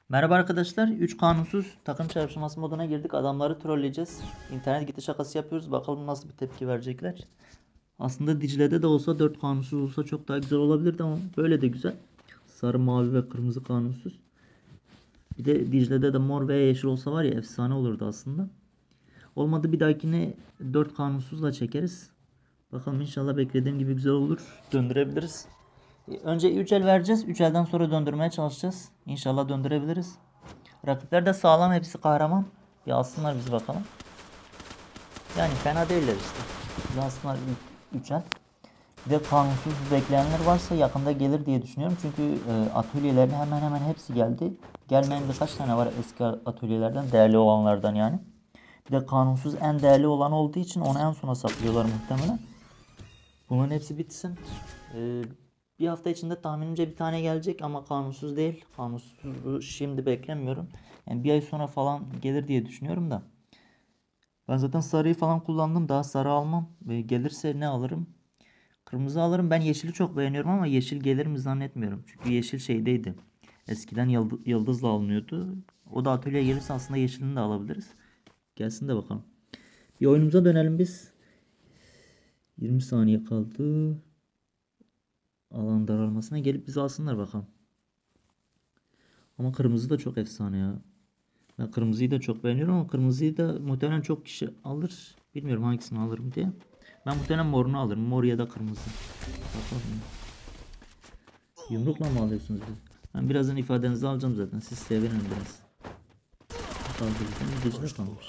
Merhaba arkadaşlar. 3 kanunsuz takım çarpışması moduna girdik. Adamları trolleyeceğiz. İnternet gitti şakası yapıyoruz. Bakalım nasıl bir tepki verecekler. Aslında Dicle'de de olsa 4 kanunsuz olsa çok daha güzel olabilirdi ama böyle de güzel. Sarı, mavi ve kırmızı kanunsuz. Bir de Dicle'de de mor ve yeşil olsa var ya efsane olurdu aslında. Olmadı bir dahakine 4 kanunsuzla çekeriz. Bakalım inşallah beklediğim gibi güzel olur. Döndürebiliriz. Önce 3 el vereceğiz. 3 elden sonra döndürmeye çalışacağız. İnşallah döndürebiliriz. Rakipler de sağlam, hepsi kahraman. Bir alsınlar bizi bakalım. Yani fena değiller işte. Bir alsınlar 3 el. Bir de kanunsuz bekleyenler varsa yakında gelir diye düşünüyorum. Çünkü atölyelerin hemen hemen hepsi geldi. Gelmeyen birkaç tane var eski atölyelerden, değerli olanlardan yani. Bir de kanunsuz en değerli olan olduğu için onu en sona saklıyorlar muhtemelen. Bunların hepsi bitsin. Bir hafta içinde tahminimce bir tane gelecek ama kanunsuz değil. Kanunsuzu şimdi beklemiyorum. Yani bir ay sonra falan gelir diye düşünüyorum da. Ben zaten sarıyı falan kullandım. Daha sarı almam. Ve gelirse ne alırım? Kırmızı alırım. Ben yeşili çok beğeniyorum ama yeşil gelir mi zannetmiyorum. Çünkü yeşil şeydeydi. Eskiden yıldızla alınıyordu. O da atölyeye gelirse aslında yeşilini de alabiliriz. Gelsin de bakalım. Bir oyunumuza dönelim biz. 20 saniye kaldı. Alan daralmasına gelip bizi alsınlar bakalım. Ama kırmızı da çok efsane ya. Ben kırmızıyı da çok beğeniyorum ama kırmızıyı da muhtemelen çok kişi alır. Bilmiyorum hangisini alırım diye. Ben muhtemelen morunu alırım. Mor ya da kırmızı. Bakalım. Yumrukla mı alıyorsunuz bizi? Ben birazdan ifadenizi alacağım zaten. Siz severim biraz. Kaldırırken gecede kalmış.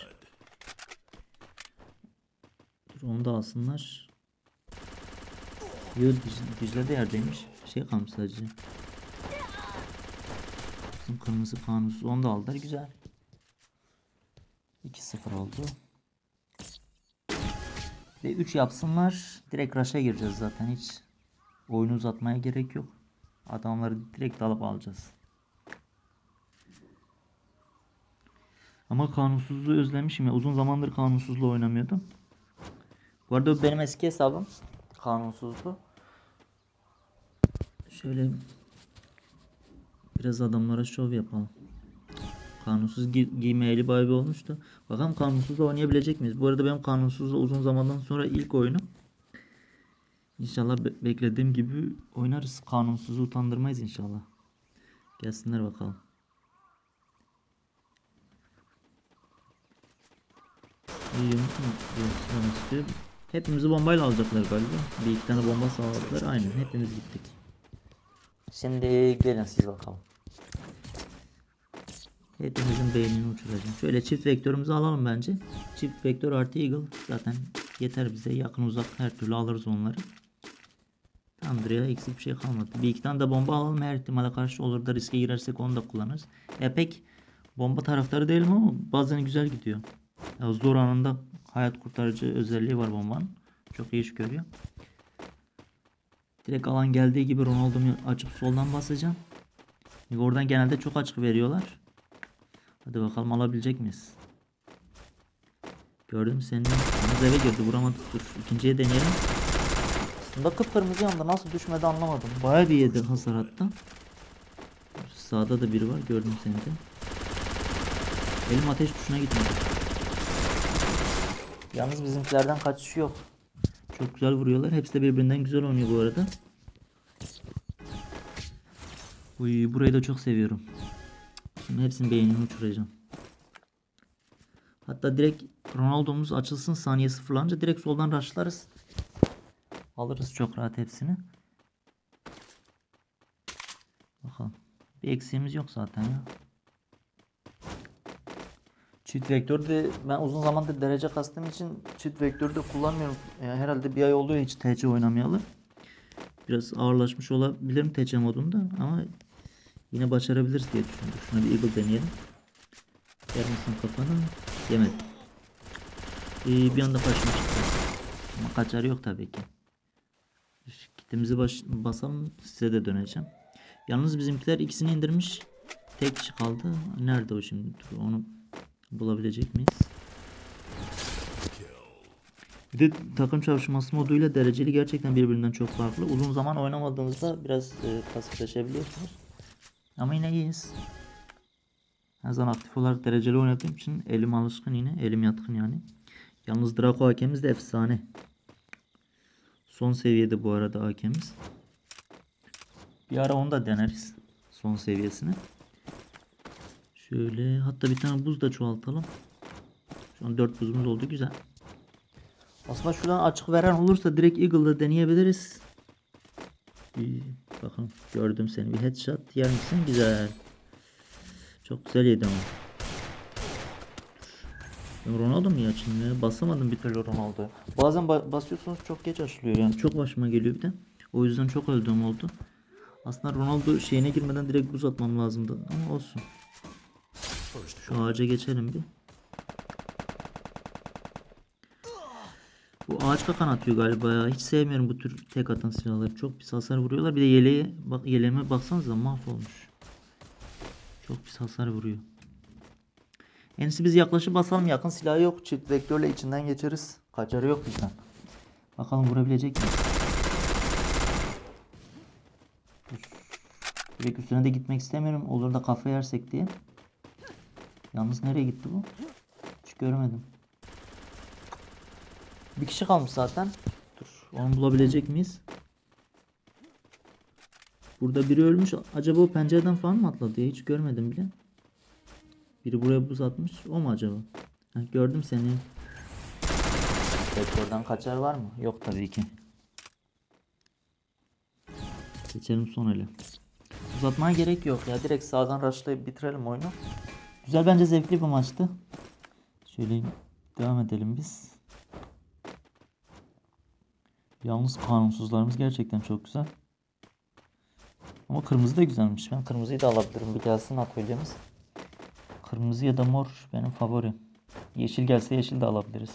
Dur onu da alsınlar. Yo Dicle de yerdeymiş. Şey kalmış sadece. Bizim kırmızı kanunsuz onu da aldılar. Güzel. 2-0 oldu. Ve 3 yapsınlar. Direkt rush'a gireceğiz zaten. Hiç oyunu uzatmaya gerek yok. Adamları direkt alıp alacağız. Ama kanunsuzluğu özlemişim ya. Uzun zamandır kanunsuzluğu oynamıyordum. Bu arada benim eski hesabım kanunsuzdu. Şöyle biraz adamlara şov yapalım. Kanunsuz giymeyeli bayağı bir olmuştu. Bakalım kanunsuzla oynayabilecek miyiz? Bu arada benim kanunsuzla uzun zamandan sonra ilk oyunum. İnşallah beklediğim gibi oynarız. Kanunsuzu utandırmayız inşallah. Gelsinler bakalım. Hepimizi bombayla alacaklar galiba. Bir iki tane bomba sağladılar. Aynen hepimiz gittik. Şimdi gelin siz bakalım. Hepimizin beynini uçuracağım. Şöyle çift vektörümüzü alalım bence. Çift vektör artı eagle zaten yeter bize. Yakın uzak her türlü alırız onları. Tamamdır ya, eksik bir şey kalmadı. Bir iki tane de bomba alalım, her ihtimale karşı olur da riske girersek onu da kullanırız. Pek bomba taraftarı değilim ama bazen güzel gidiyor. Ya zor anında hayat kurtarıcı özelliği var bombanın. Çok iyi iş görüyor. Direkt alan geldiği gibi Ronaldo'mu açıp soldan basacağım. Oradan genelde çok açık veriyorlar. Hadi bakalım alabilecek miyiz? Gördüm seni. Yalnız eve girdi, vuramadık. Dur ikinciye deneyelim. Bunda kıpkırmızı yandı, nasıl düşmedi anlamadım. Bayağı bir yedi hasar hatta. Sağda da biri var, gördüm seni de. Elim ateş tuşuna gitmedi. Yalnız bizimkilerden kaçış yok. Çok güzel vuruyorlar. Hepsi de birbirinden güzel oynuyor bu arada. Uy, burayı da çok seviyorum. Şimdi hepsinin beynini uçuracağım. Hatta direkt Ronaldo'muz açılsın, saniye sıfırlanınca direkt soldan rushlarız. Alırız çok rahat hepsini. Bakalım. Bir eksiğimiz yok zaten ya. Çift vektör de ben uzun zamandır derece kastığım için çift vektörü de kullanmıyorum. Yani herhalde bir ay oluyor hiç TC oynamayalı. Biraz ağırlaşmış olabilirim TC modunda ama yine başarabiliriz diye düşünüyorum. Şuna bir eagle deneyelim. Yer misin kafanı? Yemedim. Bir anda karşıma çıktı. Ama kaçarı yok tabii ki. Kitimizi basalım, size de döneceğim. Yalnız bizimkiler ikisini indirmiş. Tek kişi kaldı. Nerede o şimdi? Dur, onu bulabilecek miyiz? Bir de takım çalışması moduyla dereceli gerçekten birbirinden çok farklı. Uzun zaman oynamadığınızda biraz pasifleşebiliyorsunuz. Ama yine iyiyiz. Her zaman aktif olarak dereceli oynadığım için elim alışkın yine. Elim yatkın yani. Yalnız Draco hakemiz de efsane. Son seviyede bu arada hakemiz. Bir ara onu da deneriz. Son seviyesini. Şöyle hatta bir tane buz da çoğaltalım. Şu an 4 buzumuz oldu, güzel. Aslında şuradan açık veren olursa direkt Eagle'da deneyebiliriz. Bir bakalım, gördüm seni, bir headshot yer misin? Güzel. Çok güzel yedim ama. Ben Ronaldo mu açayım ya? Basamadım bir türlü Ronaldo'ya. Bazen basıyorsunuz çok geç açılıyor yani. Çok başıma geliyor bir de. O yüzden çok öldüğüm oldu. Aslında Ronaldo şeyine girmeden direkt buz atmam lazımdı ama olsun. Şu ağaca geçelim bir. Bu ağaç kakan atıyor galiba ya. Hiç sevmiyorum bu tür tek atan silahları. Çok pis hasar vuruyorlar. Bir de yeleğe bak, yeleğime baksanıza mahvolmuş. Çok pis hasar vuruyor. En iyisi biz yaklaşıp basalım. Yakın silahı yok. Çift vektörle içinden geçeriz. Kaçarı yok bizden. Bakalım vurabilecek mi? Direkt üstüne de gitmek istemiyorum. Olur da kafa yersek diye. Yalnız nereye gitti bu? Hiç görmedim. Bir kişi kalmış zaten. Dur, onu bulabilecek miyiz? Burada biri ölmüş. Acaba o pencereden falan mı atladı ya? Hiç görmedim bile. Biri buraya buz atmış. O mu acaba? Ha, gördüm seni. Vektörden kaçar var mı? Yok tabii ki. Geçelim son ele. Uzatmaya gerek yok ya. Direkt sağdan rushlayıp bitirelim oyunu. Güzel, bence zevkli bir maçtı. Şöyle devam edelim biz. Yalnız kanunsuzlarımız gerçekten çok güzel. Ama kırmızı da güzelmiş. Ben kırmızıyı da alabilirim. Bir gelsin atölyemiz. Kırmızı ya da mor benim favorim. Yeşil gelse yeşil de alabiliriz.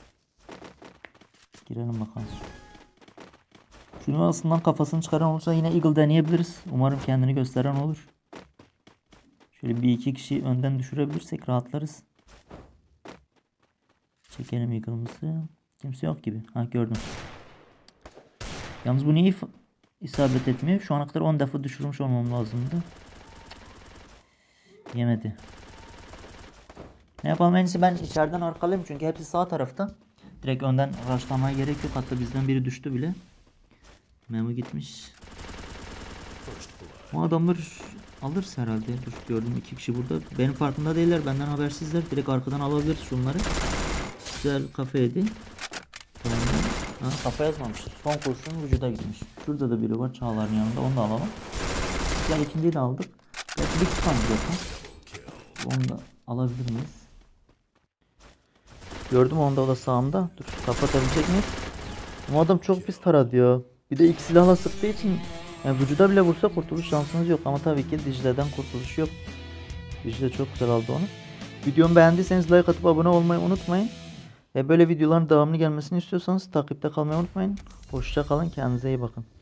Girelim bakalım. Şunun aslında kafasını çıkaran olursa yine Eagle deneyebiliriz. Umarım kendini gösteren olur. Şöyle bir iki kişi önden düşürebilirsek rahatlarız. Çekelim Eagle'ımızı. Kimse yok gibi. Ha, gördüm. Yalnız bu niye isabet etmiyor? Şu ana kadar 10 defa düşürmüş olmam lazımdı. Yemedi. Ne yapalım, en iyisi ben içeriden arkalayayım çünkü hepsi sağ tarafta. Direkt önden rushlamaya gerek yok. Hatta bizden biri düştü bile. Memo gitmiş. O adamlar alırız herhalde. Dur, gördüm 2 kişi burada. Benim farkında değiller. Benden habersizler. Direkt arkadan alabiliriz şunları. Güzel kafa yedi. Ha, kafa yazmamış. Son kurşun vücuda gitmiş. Şurada da biri var Çağlar'ın yanında. Onu da alalım. Güzel, ikinciyi de aldık. Belki bir tutam zaten. Onu da alabilir miyiz? Gördüm onu da, o da sağımda. Dur, kapatabilecek miyiz? Bu adam çok pis taradı ya. Bir de iki silahla sıktığı için yani vücuda bile vursa kurtuluş şansınız yok. Ama tabii ki Dicle'den kurtuluş yok. Dicle çok güzel aldı onu. Videomu beğendiyseniz like atıp abone olmayı unutmayın. Ve böyle videoların devamlı gelmesini istiyorsanız takipte kalmayı unutmayın. Hoşça kalın, kendinize iyi bakın.